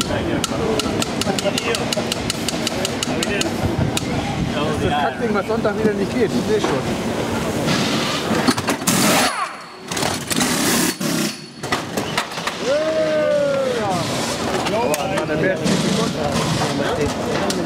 Das ist das Kackding, was Sonntag wieder nicht geht, ich sehe schon. Ja, der Bär ist nicht gekonnt.